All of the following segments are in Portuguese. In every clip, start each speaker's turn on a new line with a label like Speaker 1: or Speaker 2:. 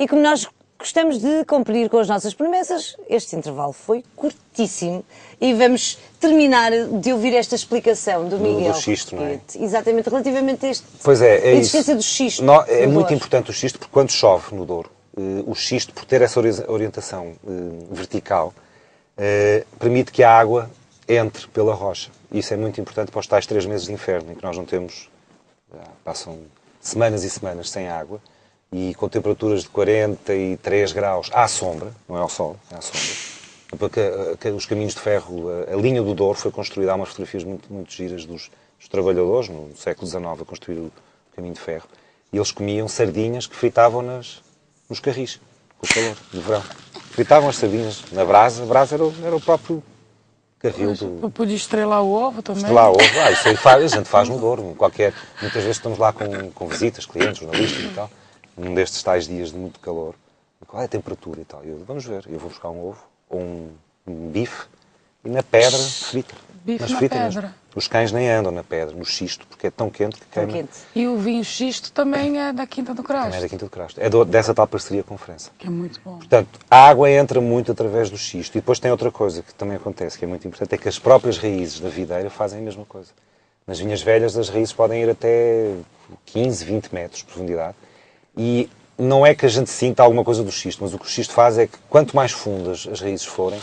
Speaker 1: E como nós gostamos de cumprir com as nossas promessas, este intervalo foi curtíssimo e vamos terminar de ouvir esta explicação do Miguel.
Speaker 2: Do xisto, não é?
Speaker 1: Exatamente, relativamente a
Speaker 2: a
Speaker 1: existência do xisto.
Speaker 2: É muito importante o xisto, porque quando chove no Douro, o xisto, por ter essa orientação vertical, permite que a água entre pela rocha. Isso é muito importante para os tais 3 meses de inverno, em que nós não temos, passam semanas e semanas sem água, e com temperaturas de 43 graus à sombra, não é ao sol, é à sombra, porque os caminhos de ferro, a linha do Douro foi construída, há umas fotografias muito giras dos trabalhadores, no século XIX, a construir o caminho de ferro, e eles comiam sardinhas que fritavam nos carris, com o calor de verão. Fritavam as sardinhas na brasa, a brasa era o próprio carril do...
Speaker 3: Podia estrelar o ovo também.
Speaker 2: Estrelar o ovo, isso aí a gente faz no Douro, muitas vezes estamos lá com visitas, clientes, jornalistas e tal, num destes tais dias de muito calor, qual é a temperatura e tal? Vamos ver, eu vou buscar um ovo, ou um bife, e na pedra frita.
Speaker 3: Bife na pedra.
Speaker 2: Mesmo. Os cães nem andam na pedra, no xisto, porque é tão quente que queima.
Speaker 1: Quente.
Speaker 3: E o vinho xisto também é da Quinta do Crasto.
Speaker 2: Também é da Quinta do Crasto. É dessa tal parceria com França.
Speaker 3: Que é muito bom.
Speaker 2: Portanto, a água entra muito através do xisto. E depois tem outra coisa que também acontece, que é muito importante, é que as próprias raízes da videira fazem a mesma coisa. Nas vinhas velhas, as raízes podem ir até 15, 20 metros de profundidade. E não é que a gente sinta alguma coisa do xisto, mas o que o xisto faz é que quanto mais fundas as raízes forem,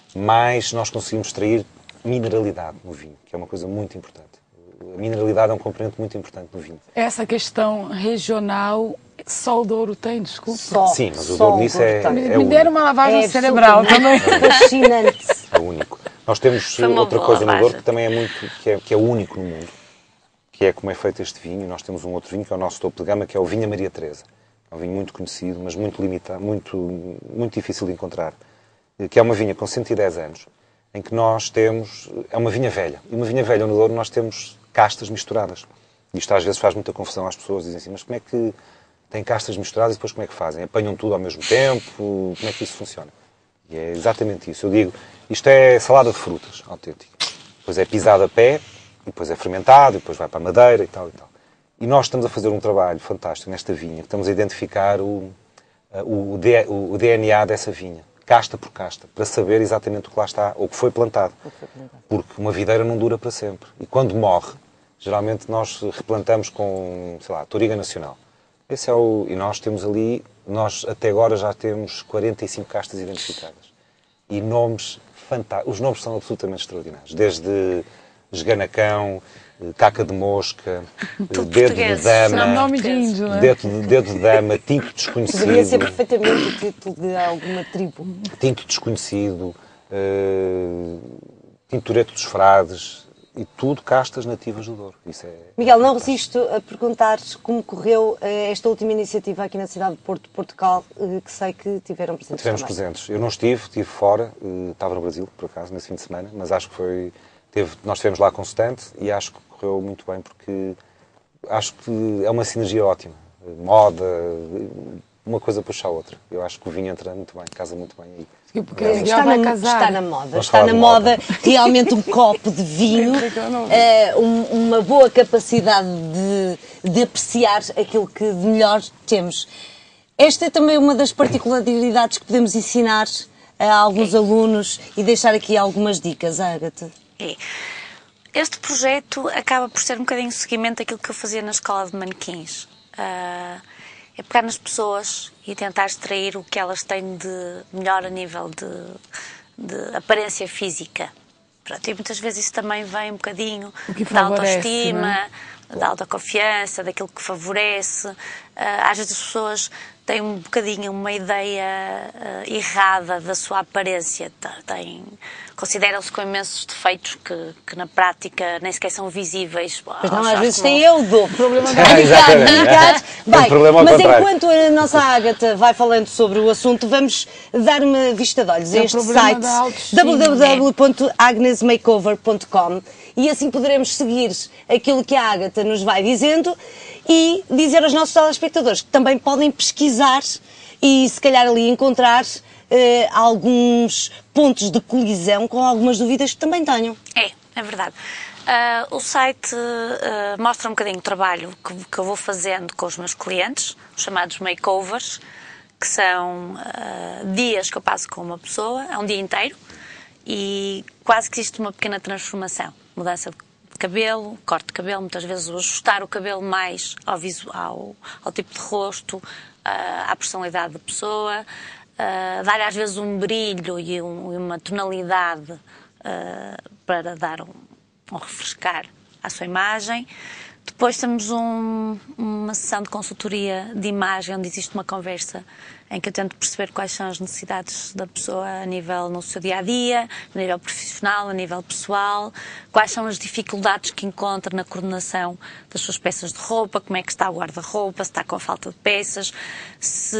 Speaker 2: mais nós conseguimos extrair mineralidade no vinho, que é uma coisa muito importante. A mineralidade é um componente muito importante no vinho.
Speaker 3: Essa questão regional, só o Douro tem, desculpa.
Speaker 2: Sim, mas o Douro nisso é
Speaker 3: Me deram uma lavagem cerebral também.
Speaker 1: Fascinante.
Speaker 2: É único. Nós temos outra coisa no Douro que também é muito, que é único no mundo, que é como é feito este vinho. Nós temos um outro vinho que é o nosso topo de gama, que é o Vinha Maria Teresa. É um vinho muito conhecido, mas muito limitado, muito difícil de encontrar, que é uma vinha com 110 anos, em que nós temos... É uma vinha velha. E uma vinha velha no Douro nós temos castas misturadas. Isto às vezes faz muita confusão às pessoas. Dizem assim, mas como é que tem castas misturadas e depois como é que fazem? Apanham tudo ao mesmo tempo? Como é que isso funciona? E é exatamente isso. Eu digo, isto é salada de frutas, autêntica. Depois é pisado a pé, e depois é fermentado, e depois vai para a madeira e tal e tal. E nós estamos a fazer um trabalho fantástico nesta vinha, que estamos a identificar o DNA dessa vinha, casta por casta, para saber exatamente o que lá está, ou o que foi plantado. Porque uma videira não dura para sempre. E quando morre, geralmente nós replantamos com, sei lá, Touriga Nacional. Esse é e nós temos ali, nós até agora já temos 45 castas identificadas. E nomes fantásticos. Os nomes são absolutamente extraordinários. Desde esganacão, caca de mosca, dedo de dama,
Speaker 3: nome de índio, não é?
Speaker 2: dedo de dama, tinto desconhecido.
Speaker 1: Poderia ser perfeitamente o título de alguma tribo.
Speaker 2: Tinto desconhecido, tintoreto dos frades, e tudo castas nativas do Douro. Isso é...
Speaker 1: Miguel, não resisto a perguntar como correu esta última iniciativa aqui na cidade de Porto, Portugal, que sei que tiveram presentes.
Speaker 2: Tivemos
Speaker 1: também.
Speaker 2: presentes. Eu não estive fora, estava no Brasil, por acaso, nesse fim de semana, mas acho que foi... nós estivemos lá constante e acho que correu muito bem, porque acho que é uma sinergia ótima. Moda, uma coisa puxa a outra. Eu acho que o vinho entra muito bem, casa muito bem aí.
Speaker 3: Porque está vai casar.
Speaker 1: Está na moda. Está na moda realmente um copo de vinho, uma boa capacidade de apreciar aquilo que de melhor temos. Esta é também uma das particularidades que podemos ensinar a alguns alunos e deixar aqui algumas dicas, Ágata.
Speaker 4: Este projeto acaba por ser um bocadinho o seguimento daquilo que eu fazia na escola de manequins. É pegar nas pessoas e tentar extrair o que elas têm de melhor a nível de aparência física. Pronto, e muitas vezes isso também vem um bocadinho da autoestima, da autoconfiança, daquilo que favorece. Às vezes as pessoas têm um bocadinho uma ideia errada da sua aparência. Consideram-se com imensos defeitos que na prática nem sequer são visíveis.
Speaker 1: Mas não, às vezes tem eu do problema da Mas enquanto a nossa Ágata vai falando sobre o assunto, vamos dar uma vista de olhos a este site www.agnesmakeover.com e assim poderemos seguir aquilo que a Ágata nos vai dizendo e dizer aos nossos telespectadores que também podem pesquisar e se calhar ali encontrar alguns pontos de colisão com algumas dúvidas que também tenham.
Speaker 4: É verdade. O site mostra um bocadinho o trabalho que eu vou fazendo com os meus clientes, os chamados makeovers, que são dias que eu passo com uma pessoa, é um dia inteiro, e quase que existe uma pequena transformação. Mudança de cabelo, corte de cabelo, muitas vezes ajustar o cabelo mais ao visual, ao tipo de rosto, à personalidade da pessoa, dar às vezes um brilho e uma tonalidade para dar um refrescar à sua imagem. Depois temos uma sessão de consultoria de imagem, onde existe uma conversa em que eu tento perceber quais são as necessidades da pessoa a nível no seu dia-a-dia, a nível profissional, a nível pessoal, quais são as dificuldades que encontra na coordenação das suas peças de roupa, como é que está o guarda-roupa, se está com a falta de peças, se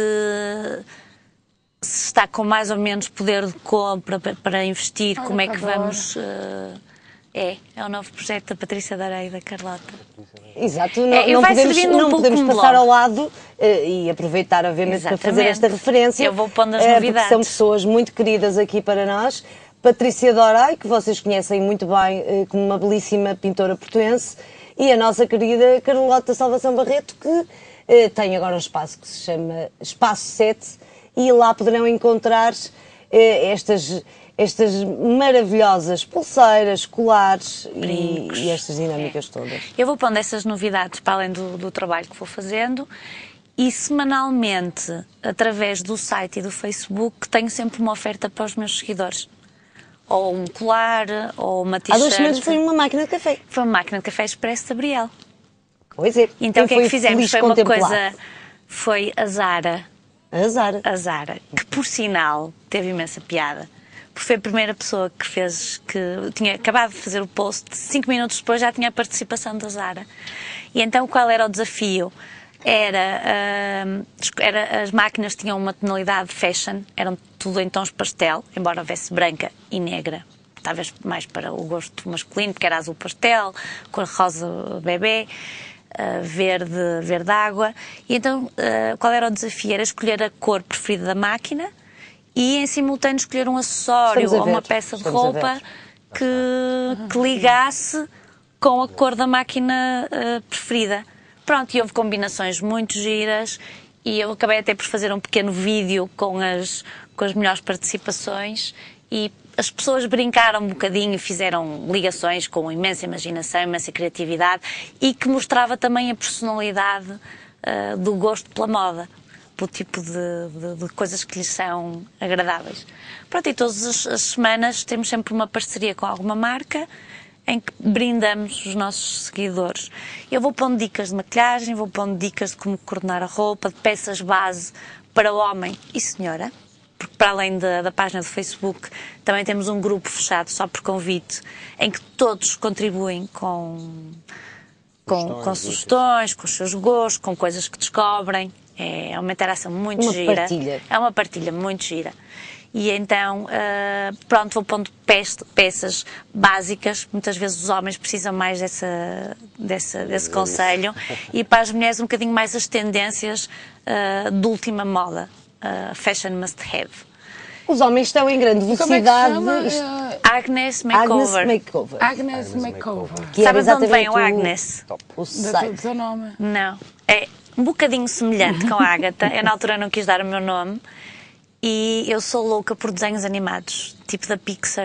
Speaker 4: está com mais ou menos poder de compra para investir, como é que vamos... É o novo projeto da Patrícia Darei e da Carlota.
Speaker 1: Exato, não podemos passar ao lado e aproveitar, obviamente, para fazer esta referência.
Speaker 4: Eu vou pondo as novidades.
Speaker 1: Porque são pessoas muito queridas aqui para nós. Patrícia Darei, que vocês conhecem muito bem como uma belíssima pintora portuense, e a nossa querida Carlota Salvação Barreto, que tem agora um espaço que se chama Espaço 7, e lá poderão encontrar estas maravilhosas pulseiras, colares e estas dinâmicas todas.
Speaker 4: Eu vou pondo essas novidades para além do trabalho que vou fazendo, e semanalmente, através do site e do Facebook, tenho sempre uma oferta para os meus seguidores. Ou um colar, ou uma t-shirt.
Speaker 1: Há 2 semanas foi uma máquina de café.
Speaker 4: Foi uma máquina de café expresso de Abriel.
Speaker 1: Pois é.
Speaker 4: Então o que é que fizemos? Foi uma coisa... Foi a Zara.
Speaker 1: A
Speaker 4: Zara, que por sinal teve imensa piada. Porque foi a primeira pessoa que tinha acabado de fazer o post, 5 minutos depois já tinha a participação da Zara. E então qual era o desafio? As máquinas tinham uma tonalidade fashion, eram tudo em tons pastel, embora houvesse branca e negra, talvez mais para o gosto masculino, porque era azul pastel, cor rosa bebê, verde água. E então qual era o desafio? Era escolher a cor preferida da máquina e em simultâneo escolher um acessório ou uma peça de roupa que ligasse com a cor da máquina preferida. Pronto, e houve combinações muito giras, e eu acabei até por fazer um pequeno vídeo com as melhores participações, e as pessoas brincaram um bocadinho e fizeram ligações com imensa imaginação, imensa criatividade, e que mostrava também a personalidade do gosto pela moda, pelo tipo de coisas que lhes são agradáveis. Pronto, e todas as semanas temos sempre uma parceria com alguma marca em que brindamos os nossos seguidores. Eu vou pondo dicas de maquilhagem, vou pondo dicas de como coordenar a roupa, de peças base para homem e senhora, porque para além da página do Facebook também temos um grupo fechado só por convite, em que todos contribuem com sugestões, com os seus gostos, com coisas que descobrem. É uma interação muito gira.
Speaker 1: Partilha.
Speaker 4: É uma partilha muito gira. E então, pronto, vou pondo peças básicas. Muitas vezes os homens precisam mais desse conselho. E para as mulheres um bocadinho mais as tendências de última moda. Fashion must have.
Speaker 1: Os homens estão em grande velocidade.
Speaker 4: Agnes Makeover.
Speaker 3: Agnes Makeover.
Speaker 4: Sabe de onde vem o Agnes?
Speaker 3: O seu nome?
Speaker 4: Não. É um bocadinho semelhante com a Ágata. Eu na altura não quis dar o meu nome. E eu sou louca por desenhos animados, tipo da Pixar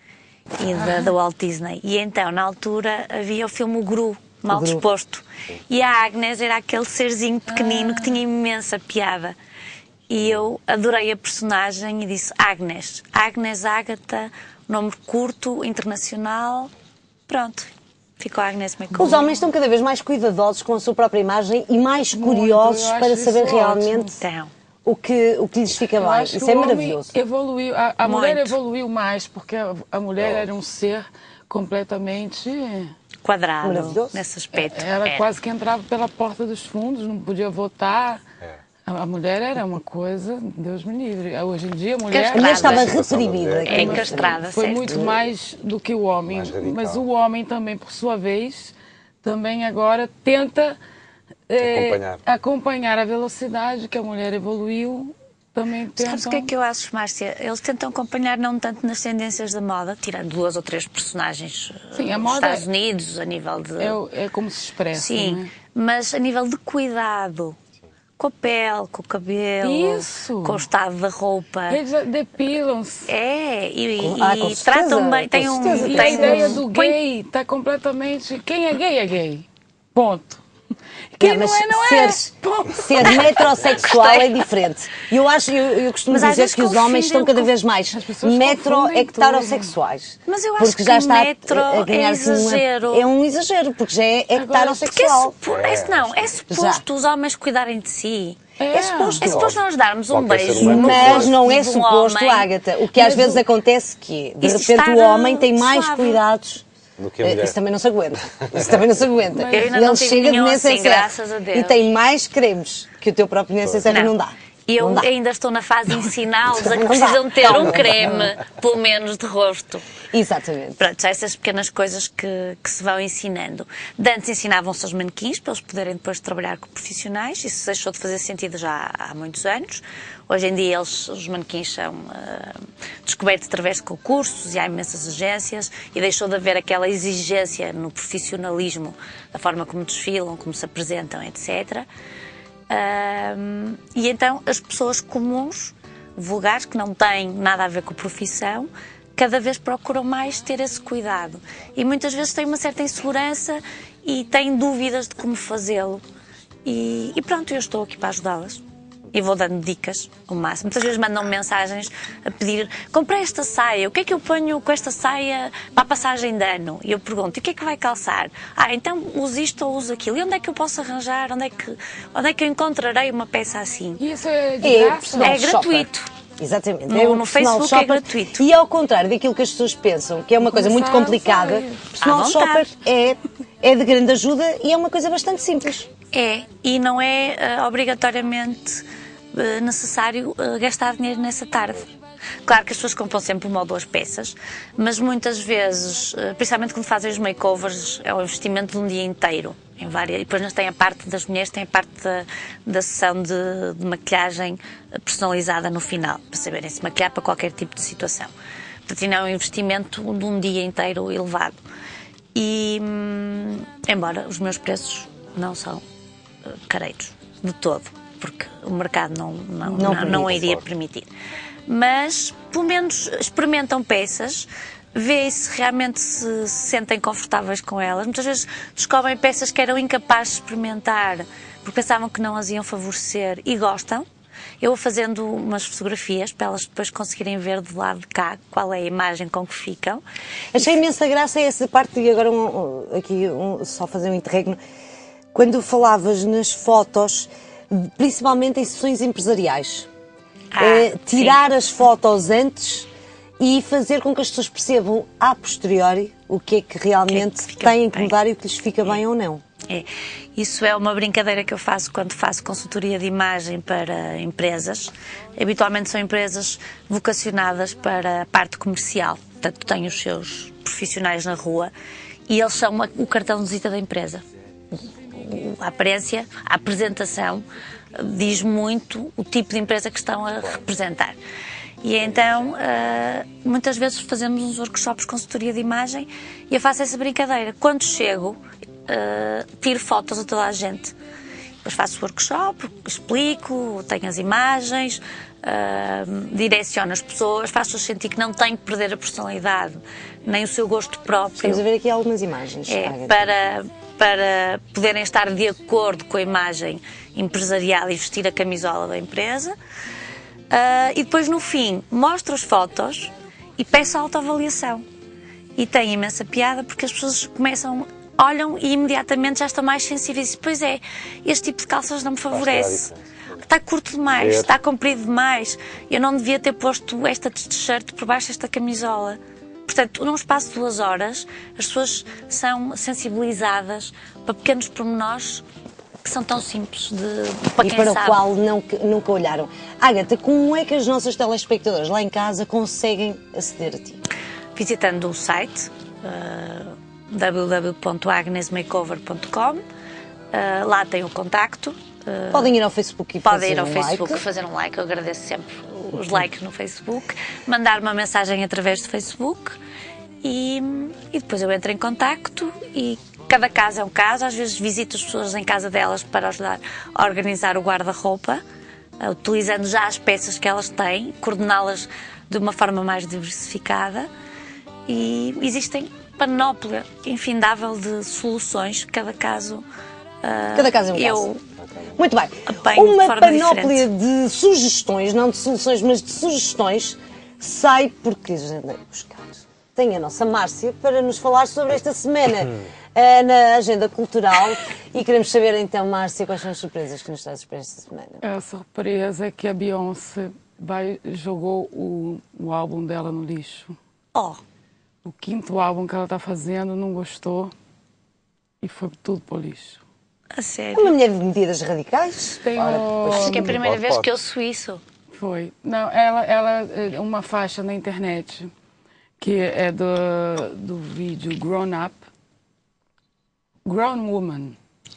Speaker 4: e da Walt Disney. E então, na altura, havia o filme O Gru, Mal Disposto. E a Agnes era aquele serzinho pequenino que tinha imensa piada. E eu adorei a personagem e disse Agnes. Agnes Ágata, nome curto, internacional. Pronto, ficou a Agnes Makeover.
Speaker 1: Os homens estão cada vez mais cuidadosos com a sua própria imagem e mais curiosos para saber realmente o que lhes fica bem. Isso é maravilhoso.
Speaker 3: Evoluiu, a mulher evoluiu mais, porque a mulher era um ser completamente
Speaker 4: quadrado nesse aspecto.
Speaker 3: Ela quase que entrava pela porta dos fundos, não podia votar. A mulher era uma coisa, Deus me livre. Hoje em dia a mulher
Speaker 1: estava reprimida.
Speaker 4: Castrada,
Speaker 3: foi muito mais do que o homem. Mas o homem também, por sua vez, também agora tenta acompanhar a velocidade que a mulher evoluiu. Também tentam...
Speaker 4: Sabes o que é que eu acho, Márcia? Eles tentam acompanhar não tanto nas tendências da moda, tirando 2 ou 3 personagens dos Estados Unidos, a nível de...
Speaker 3: É como se expressa.
Speaker 4: Sim,
Speaker 3: não é?
Speaker 4: mas a nível de cuidado com a pele, com o cabelo,
Speaker 3: Isso.
Speaker 4: com o estado da roupa.
Speaker 3: Eles depilam-se.
Speaker 4: E tratam bem. Tem
Speaker 3: E a ideia do gay está completamente... Quem é gay. Ponto. Quem não é.
Speaker 1: Ser metrosexual é diferente. Eu costumo dizer que os homens estão cada vez mais metro-hectarossexuais.
Speaker 4: Mas eu acho
Speaker 1: porque já está
Speaker 4: metro
Speaker 1: a ganhar
Speaker 4: exagero.
Speaker 1: É um exagero, porque já é hectarossexual.
Speaker 4: É suposto os homens cuidarem de si.
Speaker 1: É suposto.
Speaker 4: É suposto nós darmos um beijo.
Speaker 1: Mas não é suposto, Ágata. O que às vezes acontece que, de repente, o homem tem mais cuidados. Isso também não se aguenta. Ele chega de NCSF e tem mais cremes que o teu próprio NCSF não dá.
Speaker 4: E eu ainda estou na fase de ensiná-los a que precisam ter um creme, pelo menos de rosto.
Speaker 1: Exatamente.
Speaker 4: Pronto, são essas pequenas coisas que se vão ensinando. De antes ensinavam-se aos manequins para eles poderem depois trabalhar com profissionais. Isso deixou de fazer sentido já há muitos anos. Hoje em dia os manequins são descobertos através de concursos e há imensas agências e deixou de haver aquela exigência no profissionalismo da forma como desfilam, como se apresentam, etc. E então as pessoas comuns, vulgares, que não têm nada a ver com a profissão, cada vez procuram mais ter esse cuidado. E muitas vezes têm uma certa insegurança e têm dúvidas de como fazê-lo. E pronto, eu estou aqui para ajudá-las. E vou dando dicas ao máximo. Muitas vezes mandam mensagens a pedir: comprei esta saia, o que é que eu ponho com esta saia para a passagem de ano? E eu pergunto: e o que é que vai calçar? Então uso isto ou uso aquilo. E onde é que eu posso arranjar? Onde é que eu encontrarei uma peça assim?
Speaker 3: E isso é de graça?
Speaker 4: É gratuito.
Speaker 1: Exatamente.
Speaker 4: No Facebook é gratuito.
Speaker 1: E ao contrário daquilo que as pessoas pensam, que é uma coisa muito complicada, personal shopper é de grande ajuda e é uma coisa bastante simples.
Speaker 4: E não é obrigatoriamente necessário gastar dinheiro nessa tarde. Claro que as pessoas compram sempre uma ou duas peças, mas muitas vezes, principalmente quando fazem os makeovers, é um investimento de um dia inteiro. E depois tem a parte das mulheres, tem a parte da sessão de maquilhagem personalizada no final, para saberem se maquilhar para qualquer tipo de situação. Portanto, não é um investimento de um dia inteiro elevado. E, embora os meus preços não são careiros, de todo, porque o mercado não iria permitir. Mas, pelo menos, experimentam peças, vê se realmente se sentem confortáveis com elas. Muitas vezes descobrem peças que eram incapazes de experimentar porque pensavam que não as iam favorecer e gostam. Eu vou fazendo umas fotografias para elas depois conseguirem ver do lado de cá qual é a imagem com que ficam.
Speaker 1: Achei imensa graça essa parte, e agora só fazer um interregno. Quando falavas nas fotos, principalmente em sessões empresariais, tirar as fotos antes e fazer com que as pessoas percebam a posteriori o que é que realmente têm que mudar e o que lhes fica bem ou não.
Speaker 4: Isso é uma brincadeira que eu faço quando faço consultoria de imagem para empresas. Habitualmente são empresas vocacionadas para a parte comercial, portanto têm os seus profissionais na rua e eles são o cartão de visita da empresa. A aparência, a apresentação diz muito o tipo de empresa que estão a representar. E então, muitas vezes fazemos uns workshops de consultoria de imagem e eu faço essa brincadeira. Quando chego, tiro fotos a toda a gente. Depois faço o workshop, explico, tenho as imagens, direciono as pessoas, faço-os sentir que não têm que perder a personalidade, nem o seu gosto próprio.
Speaker 1: Estamos a ver aqui algumas imagens.
Speaker 4: Para poderem estar de acordo com a imagem empresarial e vestir a camisola da empresa. E depois, no fim, mostro as fotos e peço a autoavaliação. E tem imensa piada porque as pessoas olham e imediatamente já estão mais sensíveis. E, pois é, este tipo de calças não me favorece. Está curto demais, está comprido demais. Eu não devia ter posto esta t-shirt por baixo desta camisola. Portanto, num espaço de 2 horas, as pessoas são sensibilizadas para pequenos pormenores que são tão simples para quem sabe.
Speaker 1: E para o qual nunca olharam. Ágata, como é que as nossas telespectadoras lá em casa conseguem aceder a ti?
Speaker 4: Visitando o site www.agnesmakeover.com. Lá tem o contacto.
Speaker 1: Podem ir ao Facebook e
Speaker 4: fazer um like. Eu agradeço sempre os likes no Facebook. Mandar uma mensagem através do Facebook e depois eu entro em contacto e cada caso é um caso. Às vezes visito as pessoas em casa delas para ajudar a organizar o guarda-roupa, utilizando já as peças que elas têm, coordená-las de uma forma mais diversificada. E existem panóplia infindável de soluções, cada caso
Speaker 1: é um caso. Muito bem.
Speaker 4: apanho de
Speaker 1: Uma
Speaker 4: forma
Speaker 1: panóplia
Speaker 4: diferente.
Speaker 1: de sugestões, não de soluções, mas de sugestões, sai porque andei buscar. Tem a nossa Márcia para nos falar sobre esta semana na agenda cultural. E queremos saber então, Márcia, quais são as surpresas que nos trazes para esta semana.
Speaker 3: A surpresa é que a Beyoncé jogou o álbum dela no lixo.
Speaker 4: Oh,
Speaker 3: O 5º álbum que ela está fazendo, não gostou e foi tudo para o lixo.
Speaker 4: a
Speaker 1: É
Speaker 4: sério.
Speaker 1: uma mulher de medidas radicais.
Speaker 3: Tem
Speaker 4: Acho que é a primeira vez
Speaker 2: Pode.
Speaker 4: que eu ouço isso.
Speaker 3: Foi. Não, ela uma faixa na internet que é do vídeo Grown Up, Grown Woman.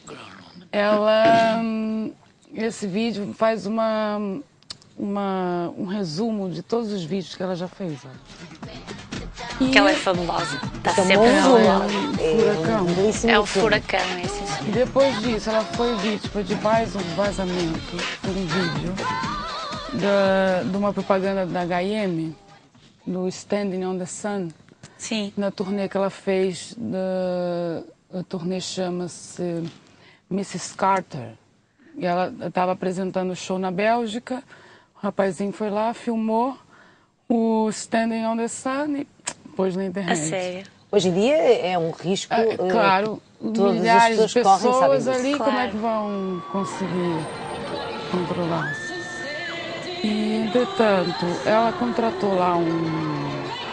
Speaker 3: Ela, esse vídeo faz um resumo de todos os vídeos que ela já fez. E
Speaker 4: Que ela é fabulosa. Está
Speaker 1: Então,
Speaker 4: sempre
Speaker 1: bom,
Speaker 4: fabulosa.
Speaker 3: furacão.
Speaker 1: belíssimo
Speaker 4: É o
Speaker 1: filme.
Speaker 4: furacão, é assim.
Speaker 3: E depois disso, ela foi vítima de mais um vazamento por um vídeo de uma propaganda da H&M, do Standing on the Sun,
Speaker 4: Sim.
Speaker 3: na turnê que ela fez. A turnê chama-se Mrs. Carter. E ela estava apresentando o show na Bélgica, o rapazinho foi lá, filmou o Standing on the Sun e pôs na
Speaker 4: A
Speaker 3: internet.
Speaker 4: sério.
Speaker 1: Hoje em dia é um risco.
Speaker 3: Claro,
Speaker 1: todas as
Speaker 3: milhares de
Speaker 1: pessoas correm, sabem
Speaker 3: pessoas
Speaker 1: disso.
Speaker 3: ali, como é que
Speaker 4: Claro.
Speaker 3: vão conseguir controlar? E, entretanto, ela contratou lá um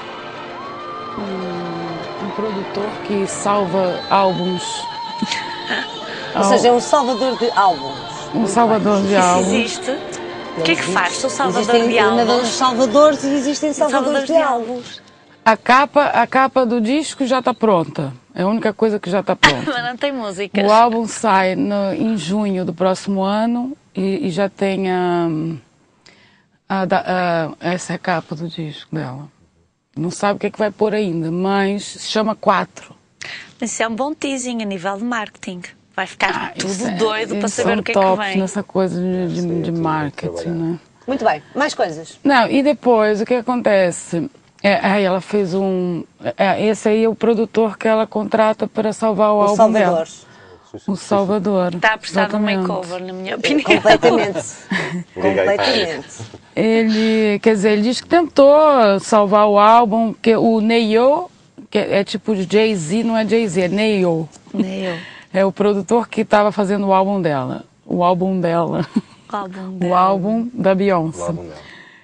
Speaker 3: produtor que salva álbuns.
Speaker 1: Ou seja, é um salvador de álbuns.
Speaker 3: Um salvador de
Speaker 4: Isso
Speaker 3: álbuns.
Speaker 4: existe. O que é que faz? Sou salvador
Speaker 1: Existem
Speaker 4: de álbuns.
Speaker 1: nadadores salvadores e existem salvadores de álbuns.
Speaker 3: A capa do disco já está pronta. É a única coisa que já está pronta.
Speaker 4: Mas não tem músicas.
Speaker 3: O álbum sai em junho do próximo ano e já tem essa é a capa do disco dela. Não sabe o que é que vai pôr ainda, mas se chama 4.
Speaker 4: Isso é um bom teasing a nível de marketing. Vai ficar
Speaker 3: Isso
Speaker 4: tudo doido para
Speaker 3: eles
Speaker 4: saber
Speaker 3: são
Speaker 4: o que é que
Speaker 3: tops
Speaker 4: vem.
Speaker 3: nessa coisa de marketing,
Speaker 2: trabalhar.
Speaker 3: né?
Speaker 1: Muito bem, mais coisas.
Speaker 3: Não, e depois, o que acontece? Ela fez esse aí é o produtor que ela contrata para salvar o
Speaker 1: O
Speaker 3: álbum
Speaker 1: Salvador.
Speaker 3: dela. O Salvador.
Speaker 4: Está a precisar de um
Speaker 3: exatamente.
Speaker 4: makeover, na minha opinião.
Speaker 1: Completamente.
Speaker 2: Liga aí,
Speaker 1: Completamente.
Speaker 3: Ele, quer dizer, ele diz que tentou salvar o álbum, que o Neo, que é tipo de Jay-Z, não é Jay-Z, é Neo.
Speaker 4: Nem eu.
Speaker 3: É o produtor que estava fazendo o álbum dela. O álbum dela.
Speaker 4: O álbum
Speaker 3: O
Speaker 4: dela.
Speaker 3: álbum da
Speaker 2: O
Speaker 3: Beyoncé.
Speaker 2: álbum dela.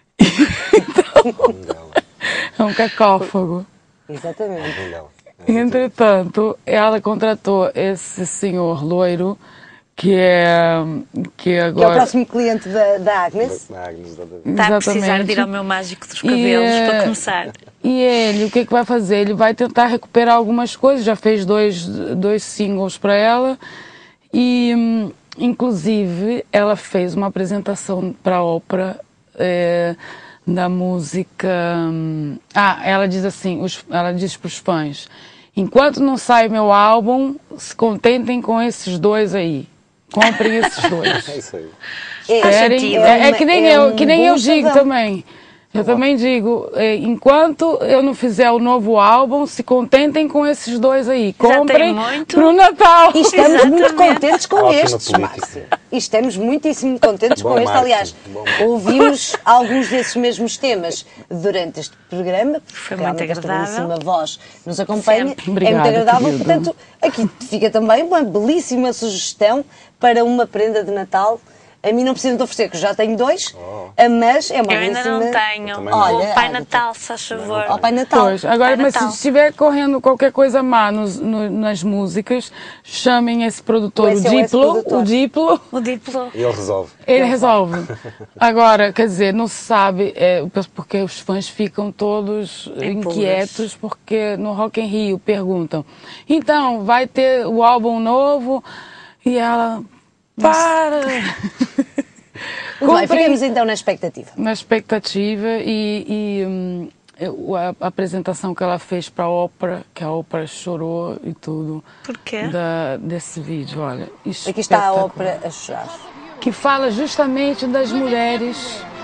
Speaker 2: O álbum dela.
Speaker 3: É um cacófago.
Speaker 2: O
Speaker 1: Exatamente.
Speaker 2: álbum dela.
Speaker 3: Entretanto, ela contratou esse senhor loiro, que agora...
Speaker 1: Que é o próximo cliente da Agnes.
Speaker 2: Na Agnes, da
Speaker 4: Está a precisar
Speaker 3: Exatamente.
Speaker 4: de ir ao meu mágico dos cabelos para começar.
Speaker 3: E ele, o que é que vai fazer? Ele vai tentar recuperar algumas coisas, já fez dois singles para ela e, inclusive, ela fez uma apresentação para a Oprah da música... ela diz assim, ela diz para os fãs, enquanto não sai meu álbum, se contentem com esses dois aí. Comprem esses dois.
Speaker 2: É isso aí.
Speaker 3: Esperem.
Speaker 4: sentido.
Speaker 3: Que nem eu
Speaker 1: bom
Speaker 3: digo
Speaker 1: chavão.
Speaker 3: também. Eu também digo, enquanto eu não fizer o novo álbum, se contentem com esses dois aí.
Speaker 4: Já tem
Speaker 3: Comprem
Speaker 4: muito.
Speaker 3: pro Natal.
Speaker 1: E estamos muito
Speaker 4: Exatamente.
Speaker 1: contentes com
Speaker 2: Ótima
Speaker 1: estes,
Speaker 2: política.
Speaker 1: Márcia. E estamos muitíssimo contentes
Speaker 2: Bom
Speaker 1: com este.
Speaker 2: marketing,
Speaker 1: Aliás,
Speaker 2: bom
Speaker 1: ouvimos alguns desses mesmos temas durante este programa. Porque
Speaker 4: Foi muito
Speaker 1: realmente esta
Speaker 4: agradável.
Speaker 1: belíssima voz nos acompanha.
Speaker 4: Sempre.
Speaker 1: É
Speaker 3: Obrigada,
Speaker 1: muito agradável.
Speaker 3: querido.
Speaker 1: Portanto, aqui fica também uma belíssima sugestão para uma prenda de Natal. A mim não precisam de oferecer, que eu já tenho dois, mas é uma
Speaker 4: Eu ainda
Speaker 1: belíssima...
Speaker 4: não tenho.
Speaker 2: também não.
Speaker 1: Olha,
Speaker 4: O Pai
Speaker 1: Ágata.
Speaker 4: Natal, se faz favor.
Speaker 1: Ao Pai Natal.
Speaker 3: Pois, agora,
Speaker 4: Pai
Speaker 3: mas
Speaker 4: Natal.
Speaker 3: se estiver correndo qualquer coisa má nas músicas, chamem esse produtor,
Speaker 1: O SOS produtor.
Speaker 3: o Diplo,
Speaker 4: O diplo.
Speaker 2: E ele resolve.
Speaker 3: ele resolve. Agora, quer dizer, não se sabe, porque os fãs ficam todos inquietos, porque no Rock in Rio perguntam, então, vai ter o álbum novo? E ela, para!
Speaker 1: Muito bem,
Speaker 3: Comprem
Speaker 1: ficamos então na expectativa.
Speaker 3: na expectativa e a apresentação que ela fez para a Oprah, que a Oprah chorou e tudo.
Speaker 4: Por quê?
Speaker 3: Desse vídeo, olha.
Speaker 1: Aqui está a Oprah a chorar.
Speaker 3: Que fala justamente das mulheres,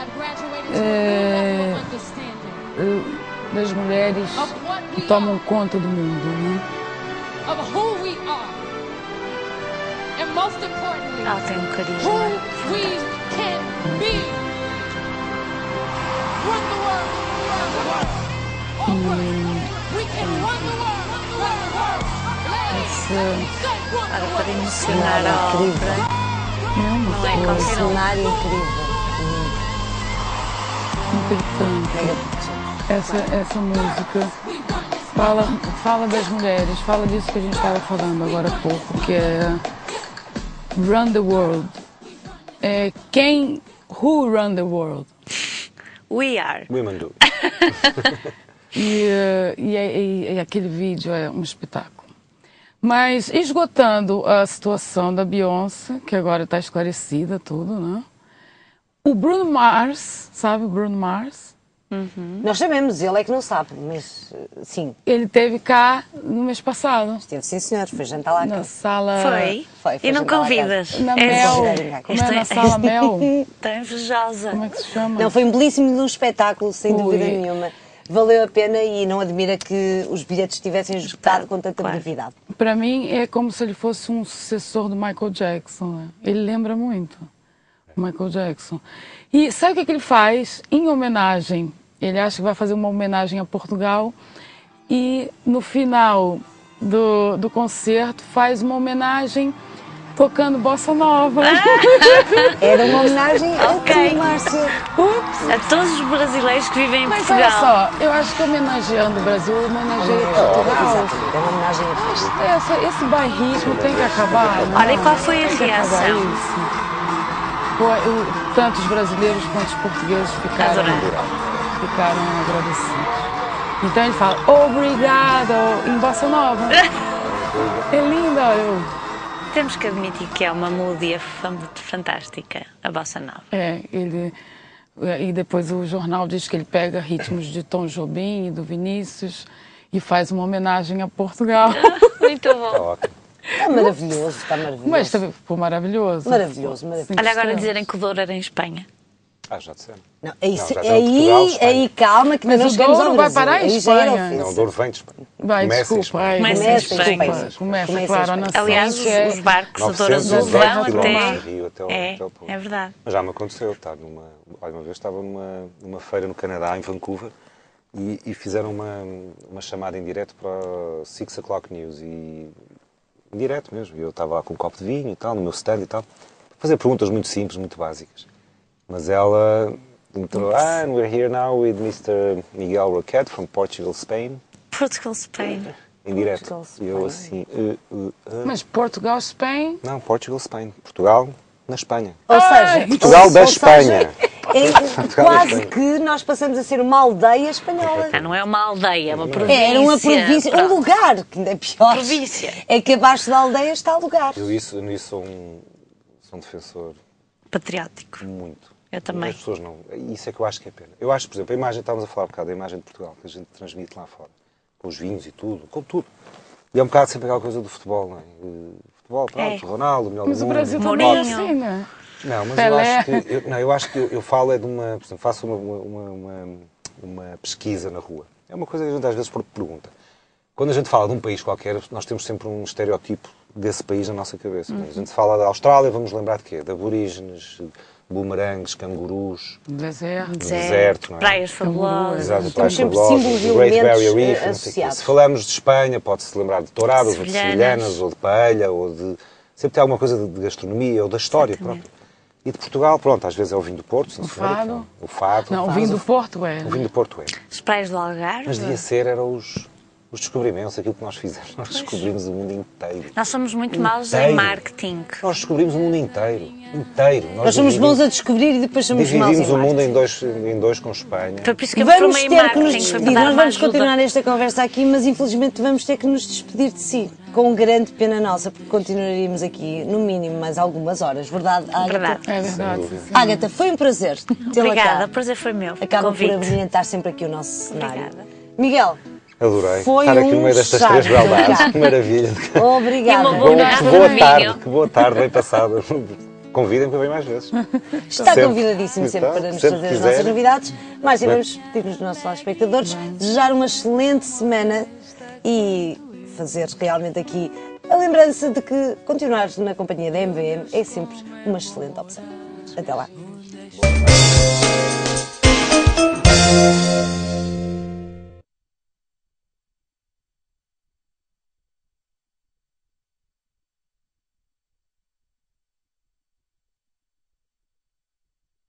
Speaker 3: que tomam conta do mundo, né?
Speaker 4: Ela tem um carisma. Para emocionar a Oprah. Não é
Speaker 1: Um
Speaker 4: qualquer um.
Speaker 1: cenário incrível.
Speaker 3: Essa música fala das mulheres, fala disso que a gente estava falando agora há pouco, que é Run the World. Who run the world?
Speaker 4: We are.
Speaker 2: Women do.
Speaker 3: E aquele vídeo é um espetáculo. Mas esgotando a situação da Beyoncé, que agora está esclarecida tudo, né? O Bruno Mars, sabe o Bruno Mars?
Speaker 1: Nós sabemos, ele é que não sabe, mas sim.
Speaker 3: Ele esteve cá no mês passado.
Speaker 1: Esteve, sim senhor, foi jantar lá.
Speaker 3: Na sala...
Speaker 4: Foi? E não
Speaker 1: jantar lá a
Speaker 4: convidas?
Speaker 1: casa.
Speaker 3: Na
Speaker 1: É
Speaker 3: Mel.
Speaker 1: bom.
Speaker 3: Como é na sala Mel?
Speaker 4: Está invejosa.
Speaker 3: Como é que se chama?
Speaker 1: Não, foi um belíssimo espetáculo, sem
Speaker 3: Ui.
Speaker 1: dúvida nenhuma. Valeu a pena e não admira que os bilhetes tivessem esgotado com tanta brevidade.
Speaker 3: Para mim é como se ele fosse um sucessor do Michael Jackson, né? Ele lembra muito o Michael Jackson. E sabe o que ele faz? Em homenagem, ele acha que vai fazer uma homenagem a Portugal e no final do concerto faz uma homenagem tocando bossa nova.
Speaker 1: Era uma homenagem
Speaker 4: Ok.
Speaker 1: a ti, Márcia.
Speaker 4: A todos os brasileiros que vivem em
Speaker 3: Mas
Speaker 4: Portugal.
Speaker 3: olha só, eu acho que homenageando o Brasil, homenageia Portugal.
Speaker 1: Exatamente, é uma homenagem a ti.
Speaker 3: Esse bairrismo tem que acabar. Não?
Speaker 4: Olha, e qual foi a
Speaker 3: Tem que acabar
Speaker 4: reação?
Speaker 3: isso. Tanto os brasileiros quanto os portugueses ficaram agradecidos. Então ele fala, obrigado, em bossa nova. É lindo, olha.
Speaker 4: Temos que admitir que é uma melodia fantástica, a bossa nova.
Speaker 3: E depois o jornal diz que ele pega ritmos de Tom Jobim e do Vinícius e faz uma homenagem a Portugal.
Speaker 4: Muito bom.
Speaker 2: Ótimo.
Speaker 1: Está maravilhoso, está maravilhoso.
Speaker 3: Mas também ficou maravilhoso.
Speaker 1: Maravilhoso, maravilhoso.
Speaker 4: Olha agora dizerem que o Douro era em Espanha.
Speaker 2: Já disseram.
Speaker 1: Não,
Speaker 2: Não, já disseram Portugal, Espanha.
Speaker 1: aí calma, que
Speaker 3: Mas
Speaker 1: nós
Speaker 3: o
Speaker 1: chegamos
Speaker 3: Douro
Speaker 1: ao
Speaker 3: vai
Speaker 1: Brasil.
Speaker 3: parar em
Speaker 1: Aí já era
Speaker 3: Espanha.
Speaker 1: ofensa.
Speaker 2: Não, o Douro vem de Espanha.
Speaker 3: Vai,
Speaker 2: Começa em
Speaker 3: desculpa.
Speaker 2: Espanha.
Speaker 3: Ai,
Speaker 4: Começa em Espanha.
Speaker 3: Começa, claro, a nação.
Speaker 4: Aliás,
Speaker 3: que é-
Speaker 4: os barcos do Douro
Speaker 2: 910
Speaker 4: Azul vão
Speaker 2: quilómetros
Speaker 4: até...
Speaker 2: de Rio até ao
Speaker 4: É
Speaker 2: Porto.
Speaker 4: verdade.
Speaker 2: Mas já me aconteceu estar olha, uma vez estava numa feira no Canadá, em Vancouver, e fizeram uma chamada em direto para o 6 O'Clock News, e em direto mesmo. E eu estava lá com um copo de vinho e tal, no meu stand e tal, para fazer perguntas muito simples, muito básicas. Mas ela entrou, and we're here now with Mr. Miguel Roquette from Portugal, Spain,
Speaker 4: Portugal, Spain.
Speaker 2: em direto.
Speaker 1: Portugal,
Speaker 2: E eu assim,
Speaker 3: Mas Portugal, Espanha...
Speaker 2: não, Portugal, Spain. Portugal, na Espanha.
Speaker 1: Ou seja,
Speaker 2: Portugal da Espanha.
Speaker 1: Quase que nós passamos a ser uma aldeia espanhola.
Speaker 4: Não é uma aldeia, é uma província.
Speaker 1: Era uma província, um
Speaker 4: Pronto.
Speaker 1: lugar, que ainda é pior.
Speaker 4: Província.
Speaker 1: É que abaixo da aldeia está lugar.
Speaker 2: Eu nisso sou um defensor
Speaker 4: Patriótico.
Speaker 2: muito.
Speaker 4: Eu também.
Speaker 2: As pessoas não. Isso é que eu acho que é pena. Eu acho, por exemplo, a imagem, estávamos a falar um bocado da imagem de Portugal, que a gente transmite lá fora, com os vinhos e tudo, com tudo. E é um bocado sempre aquela coisa do futebol, não é? Futebol, pronto, Ronaldo, o melhor
Speaker 3: Mas
Speaker 2: do
Speaker 3: o
Speaker 2: mundo.
Speaker 3: Brasil também
Speaker 4: Mourinho.
Speaker 3: é assim, né?
Speaker 2: Não, mas
Speaker 3: Pelé.
Speaker 2: eu acho que eu falo é de uma. Por exemplo, faço uma pesquisa na rua. É uma coisa que a gente às vezes pergunta. Quando a gente fala de um país qualquer, nós temos sempre um estereotipo desse país na nossa cabeça. A gente fala da Austrália, vamos lembrar de quê? De aborígenes, bumerangues, cangurus, deserto, não é?
Speaker 4: Praias fabulosas.
Speaker 2: Exato,
Speaker 1: Temos sempre
Speaker 2: fabulosas,
Speaker 1: símbolos e
Speaker 2: o Great
Speaker 1: elementos,
Speaker 2: Barrier Reef, não sei o quê.
Speaker 1: associados.
Speaker 2: Se falarmos de Espanha, pode-se lembrar de touradas, ou de
Speaker 4: Sevilhanas.
Speaker 2: sevilhanas, ou de paella, ou de... Sempre tem alguma coisa de gastronomia, ou da história própria. E de Portugal, pronto, às vezes é o vinho do Porto, sim, senhora,
Speaker 3: fado.
Speaker 2: que é o fado.
Speaker 3: Não, o vinho do Porto é.
Speaker 2: O vinho do Porto é.
Speaker 4: As praias do Algarve.
Speaker 2: Mas devia ser, eram os descobrimentos, aquilo que nós fizemos. Nós descobrimos o mundo inteiro.
Speaker 4: Nós somos muito maus em
Speaker 2: Inteiro.
Speaker 4: marketing.
Speaker 2: Nós descobrimos o mundo inteiro. Inteiro.
Speaker 1: Nós somos bons a descobrir e depois somos maus
Speaker 2: Dividimos
Speaker 1: em
Speaker 2: o mundo
Speaker 1: marketing.
Speaker 2: em dois com Espanha.
Speaker 4: Foi por isso que eu me
Speaker 1: Vamos
Speaker 4: formei em
Speaker 1: ter que nos
Speaker 4: marketing. Foi
Speaker 1: despedir.
Speaker 4: para dar
Speaker 1: Nós
Speaker 4: uma
Speaker 1: vamos
Speaker 4: ajuda.
Speaker 1: continuar esta conversa aqui, mas infelizmente vamos ter que nos despedir de si. com grande pena nossa, porque continuaríamos aqui no mínimo mais algumas horas, verdade, Ágata?
Speaker 4: Verdade.
Speaker 3: É verdade.
Speaker 1: Ágata, foi um prazer tê-la
Speaker 4: Obrigada,
Speaker 1: cá.
Speaker 4: o prazer foi meu.
Speaker 1: Acaba
Speaker 4: Convite.
Speaker 1: por abrilhantar sempre aqui o nosso cenário.
Speaker 4: Obrigada.
Speaker 1: Miguel,
Speaker 2: Adorei.
Speaker 1: foi
Speaker 2: Estar aqui no meio destas três
Speaker 1: charme,
Speaker 2: beldades.
Speaker 1: cá.
Speaker 2: Que maravilha.
Speaker 1: Obrigada.
Speaker 4: E uma boa garrafa
Speaker 2: Que
Speaker 4: de
Speaker 2: boa
Speaker 4: vinho.
Speaker 2: tarde. Que boa tarde, bem passada. Convidem para vir mais vezes.
Speaker 1: Está
Speaker 2: Sempre.
Speaker 1: convidadíssimo sempre
Speaker 2: Então,
Speaker 1: para nos
Speaker 2: sempre
Speaker 1: trazer as
Speaker 2: quiserem.
Speaker 1: nossas novidades. Mais devemos pedir aos nossos espectadores desejar uma excelente semana e fazer realmente aqui a lembrança de que continuar na companhia da MVM é sempre uma excelente opção. Até lá.